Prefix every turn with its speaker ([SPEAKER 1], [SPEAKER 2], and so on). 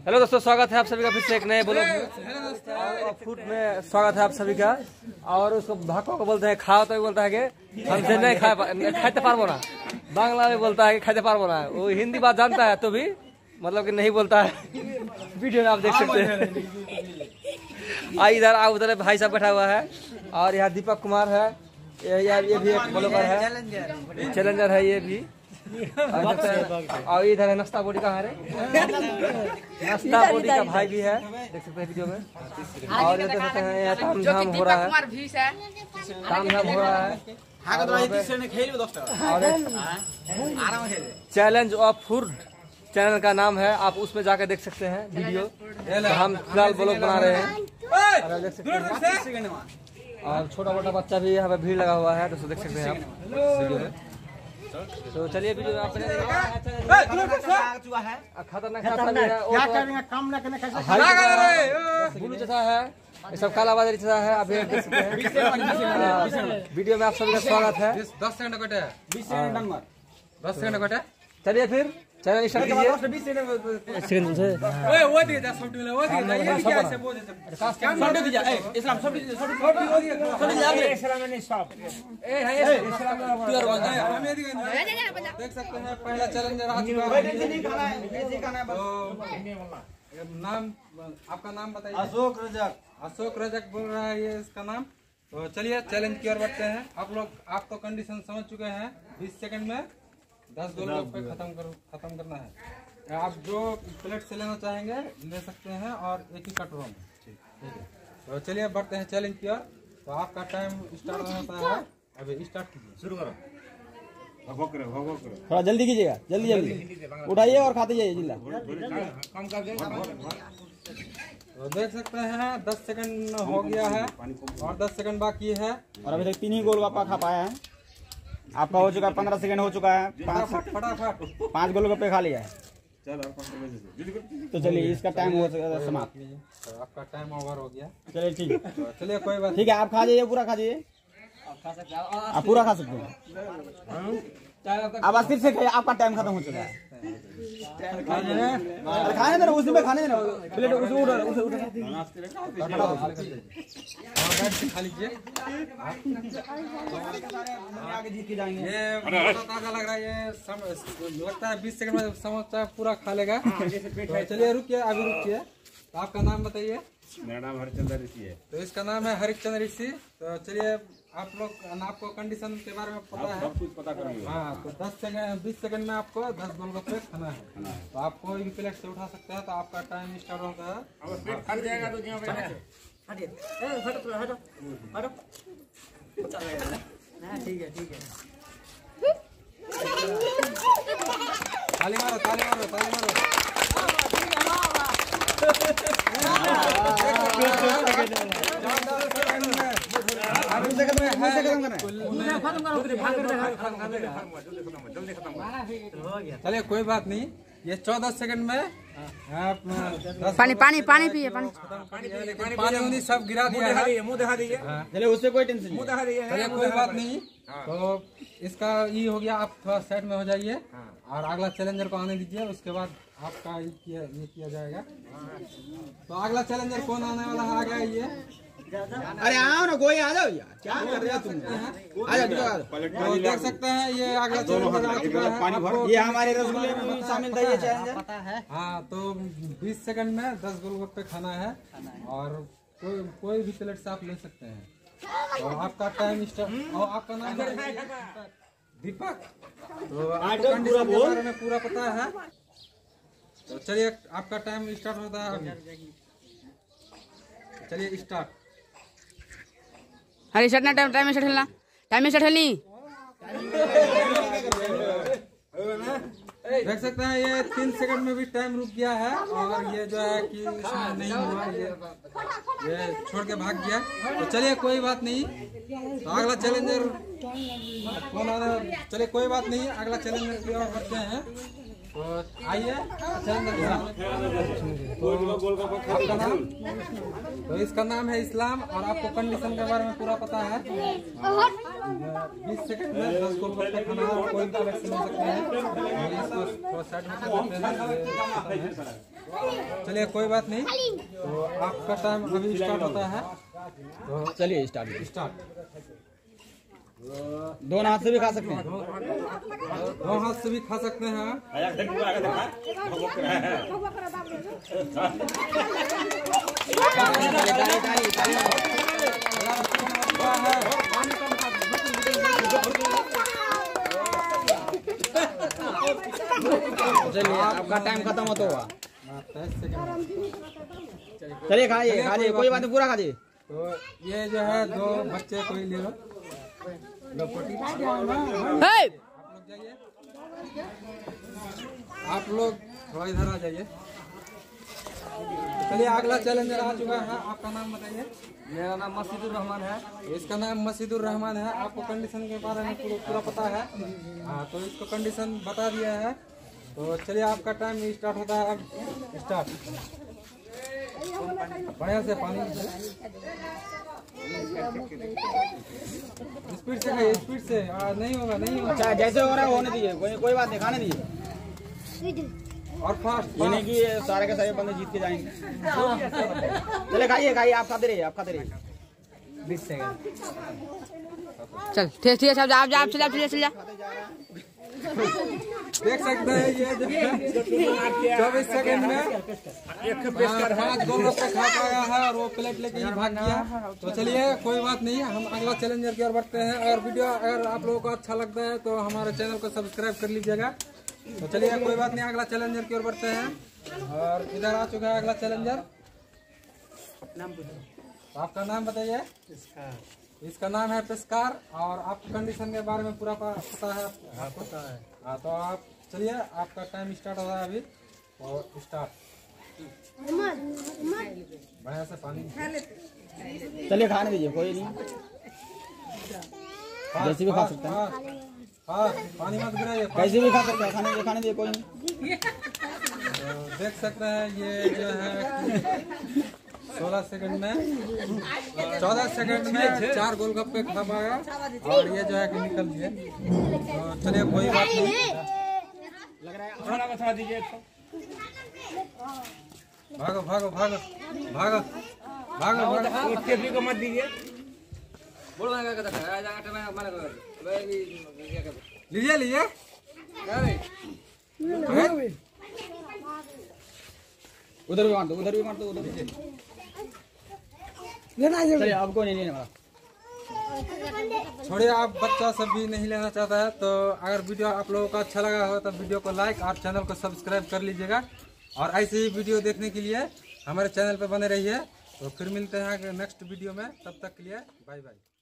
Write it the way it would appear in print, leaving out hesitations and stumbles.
[SPEAKER 1] Hello दोस्तों, स्वागत है आप सभी का फिर से एक नए ब्लॉग में। फूड में स्वागत है आप सभी का। और उसको भाको को बोलते हैं खाओ, तो बोलता है कि हमसे नहीं खाते पारबो ना। बांग्ला में बोलता है कि खाते पारबो ना। वो हिंदी बात जानता है तो भी मतलब कि नहीं बोलता है। वीडियो में आप देख सकते हैं। इधर उधर भाई साहब बैठा हुआ है। और यहाँ दीपक कुमार है, ये भी एक ब्लॉगर है, चैलेंजर है ये भी। और इधर है नाश्ता बोडी का है, नाश्ता बोडी का भाई भी है, देख सकते हैं वीडियो में। और ये देख सकते हैं यहाँ तामझाम हो रहा है, तामझाम हो रहा है। चैलेंज ऑफ फूड चैनल का नाम है, आप उसमें जाकर देख सकते हैं वीडियो। हम फिलहाल ब्लॉग बना रहे हैं और देख सकते हैं। और छोटा मोटा बच्चा भी यहाँ पे भीड़ लगा हुआ है, दोस्तों देख सकते हैं आप वीडियो में। तो चलिए वीडियो आप खतरनाक बुलू जैसा है, ये सब काला बाजारी जैसा है। आप देख सकते हैं वीडियो में आप सभी का स्वागत है।
[SPEAKER 2] 10 सेकंड कटे, 20 सेकंड 10 सेकंड कटे।
[SPEAKER 1] चलिए फिर चैनल स्टार्ट कीजिए। सेकंड से
[SPEAKER 2] वो दिए 10 मिनट में वो दिए ये क्या ऐसे बोल देते क्या सब दिया इस्लाम सब हो दिया इस्लाम में नहीं सब है इस्लाम प्योर बन गया। हम ये देख सकते हैं पहला चैलेंजर आ चुका है। तो नाम आपका नाम बताइए। अशोक रजक बोल रहा है ये इसका नाम। तो चलिए चैलेंज की ओर बढ़ते हैं। आप तो कंडीशन समझ चुके हैं। 20 सेकंड में 10 गोलगप्पे खत्म करना है। आप जो प्लेट से लेना चाहेंगे ले सकते हैं और एक ही कटोरा में। ठीक है, तो चलिए बढ़ते हैं चैलेंज की ओर। तो आपका टाइम स्टार्ट होता है, अभी स्टार्ट कीजिए, शुरू करो।
[SPEAKER 3] थोड़ा जल्दी कीजिएगा, जल्दी उठाइए और खाते जाइए जिला
[SPEAKER 2] कम करके। तो देख सकते हैं 10 सेकंड हो गया है और 10 सेकंड बाकी है।
[SPEAKER 3] और अभी तक 3 ही गोलगप्पा खा पाया है। आपका हो चुका है 15 सेकंड हो चुका है। 5 गोलगप्पे खा लिया है। तो चलिए इसका टाइम हो समाप्त।
[SPEAKER 2] तो आपका टाइम ओवर हो गया।
[SPEAKER 3] चलिए ठीक है,
[SPEAKER 2] तो चलिए कोई बात
[SPEAKER 3] ठीक है। आप खा जाइए, पूरा खा जाइए, आप पूरा खा सकते हैं। अब फिर से आपका टाइम खत्म हो चुका है। खाने देना उसी में, खाने देना प्लेट उसे
[SPEAKER 2] खा लीजिए। ये ताजा लग रहा है, ये लगता है 20 सेकंड में समोसा पूरा खा लेगा। चलिए रुकिए, अभी रुकिए। तो आपका नाम बताइए।
[SPEAKER 4] मेरा नाम हरिचंद्र ऋषि है।
[SPEAKER 2] तो इसका नाम है हरिचंद्र ऋषि। तो चलिए आप लोग आपको कंडीशन के बारे में पता है,
[SPEAKER 4] सब कुछ पता करेंगे।
[SPEAKER 2] हाँ। तो 20 सेकंड में आपको 10 गोलगप्पे खाना है। तो आप कोई भी प्लेट से उठा सकते हैं। तो आपका टाइम स्टार्ट होता है।
[SPEAKER 4] पेट फट जाएगा तो यहाँ पे
[SPEAKER 3] ठीक है, ठीक है।
[SPEAKER 2] ताली मारो, ताली मारो, ताली मारो। चलिए कोई बात नहीं। ये 14 सेकंड में आप
[SPEAKER 5] पानी पिए,
[SPEAKER 2] पानी उनी सब गिरा दिया है।
[SPEAKER 4] मुंह दिखा दीजिए।
[SPEAKER 3] चलिए उससे कोई टेंशन नहीं।
[SPEAKER 2] चलिए कोई बात नहीं। तो इसका ये हो गया, आप थोड़ा साइड में हो जाइए और अगला चैलेंजर को आने दीजिए। उसके बाद आपका ये किया जाएगा। तो अगला चैलेंजर कौन आने वाला है? आ गया ये।
[SPEAKER 3] अरे आओ ना, कोई आ जाओ यार, क्या कर रहे हो तुम? आ जाओ।
[SPEAKER 2] तो देख सकते हैं ये अगला चैलेंजर आ चुका है।
[SPEAKER 3] ये हमारे रसगुल्ले में भी शामिल था ये चैलेंजर।
[SPEAKER 2] हाँ, तो 20 सेकंड में 10 गोलगप्पे खाना है और कोई भी प्लेट से आप ले सकते हैं। और आपका टाइम स्टार्ट। और आपका नाम दीपक। तो आपको कंडीशन के बारे में पूरा पता है। तो चलिए आपका टाइम स्टार्ट होता है। चलिए स्टार्ट।
[SPEAKER 5] अरे सटना टाइम में सटलना, टाइम में सटलनी।
[SPEAKER 2] देख सकते हैं ये 3 सेकंड में भी टाइम रुक गया है। और ये जो है कि इसमें नहीं हुआ, ये छोड़ के भाग गया। तो चलिए कोई बात नहीं। तो अगला चैलेंजर कौन आना? चलिए कोई बात नहीं, अगला चैलेंजर की ओर बढ़ते हैं। तो आइए आपका नाम। तो इसका नाम है इस्लाम और आपको कंडीशन के बारे में पूरा पता है। 20 सेकंड में 10 गोलगप्पे खाना है, कोई भी ले सकते हैं। चलिए कोई बात नहीं, तो आपका टाइम अभी स्टार्ट होता है। तो
[SPEAKER 3] चलिए स्टार्ट।
[SPEAKER 2] स्टार्ट।
[SPEAKER 3] दोनों हाथ से भी खा सकते हैं।
[SPEAKER 2] दो हाथ से भी खा सकते हैं।
[SPEAKER 3] चलिए आपका टाइम खत्म होता हुआ। चलिए खाइए खाइए, कोई बात नहीं, पूरा खाइए।
[SPEAKER 2] तो ये जो है दो बच्चे कोई ले लो, दो पोटी।
[SPEAKER 5] हे!
[SPEAKER 2] आप लोग थोड़ा इधर आ जाइए। चलिए अगला चैलेंजर आ चुका है, आपका नाम बताइए।
[SPEAKER 1] मेरा नाम मसीदुर रहमान है।
[SPEAKER 2] इसका नाम मसीदुर रहमान है। आपको कंडीशन के बारे में पूरा पता है? हाँ, तो इसको कंडीशन बता दिया है। तो चलिए आपका टाइम स्टार्ट होता है अब। स्टार्ट। बढ़िया से पानी स्पीड से खाइए, स्पीड से। नहीं होगा, नहीं होगा।
[SPEAKER 3] अच्छा जैसे हो रहा है होने दीजिए, कोई बात नहीं, खाने दीजिए।
[SPEAKER 2] और फास्ट
[SPEAKER 3] ये नहीं कि ये सारे के सारे बंदे जीत के जाएंगे। चले खाइए खाइए, आप खाते रहिए, आप खाते रहिए।
[SPEAKER 1] 20 सेकंड।
[SPEAKER 5] चल ठीक है, आप जा चल जा।
[SPEAKER 2] देख सकते हैं ये जो है 24 सेकंड में 5 गोलगप्पे खा पाया है और वो प्लेट लेके ही भाग गया। तो चलिए कोई बात नहीं, हम अगला चैलेंजर की ओर बढ़ते हैं। और वीडियो अगर आप लोगों को अच्छा लगता है तो हमारे चैनल को सब्सक्राइब कर लीजिएगा। तो चलिए कोई बात नहीं, अगला चैलेंजर की ओर बढ़ते हैं। और इधर आ चुका है अगला चैलेंजर। आपका नाम बताइए। इसका नाम है पेस्कार। और आपकी कंडीशन के बारे में पूरा पता है आपको? हाँ, तो आप चलिए, आपका टाइम स्टार्ट हो रहा है अभी। और स्टार्ट। बढ़िया से पानी।
[SPEAKER 3] चलिए खाने दीजिए, कोई नहीं, जैसे भी खा सकते हैं।
[SPEAKER 2] हाँ, पानी मत गिराइए।
[SPEAKER 3] कैसे भी खा सकते हैं, खाने दीजिए, कोई नहीं।
[SPEAKER 2] तो देख सकते हैं ये जो है 16 सेकंड में 14 सेकंड में 4 गोलगप्पे खा पाया। और ये जो है कि निकल गए। तो चलिए कोई बात नहीं। भागो भागो भागो भागो भागो भागो।
[SPEAKER 4] मत दीजिए।
[SPEAKER 2] लीजिए लीजिए।
[SPEAKER 3] उधर भी मार दो, उधर भी मार दो, उधर भी। चलिए आपको नहीं लेने वाला।
[SPEAKER 2] छोड़िए, आप बच्चा सब भी नहीं लेना चाहता है। तो अगर वीडियो आप लोगों को अच्छा लगा हो तो वीडियो को लाइक और चैनल को सब्सक्राइब कर लीजिएगा। और ऐसे ही वीडियो देखने के लिए हमारे चैनल पर बने रहिए। तो फिर मिलते हैं नेक्स्ट वीडियो में, तब तक के लिए बाय बाय।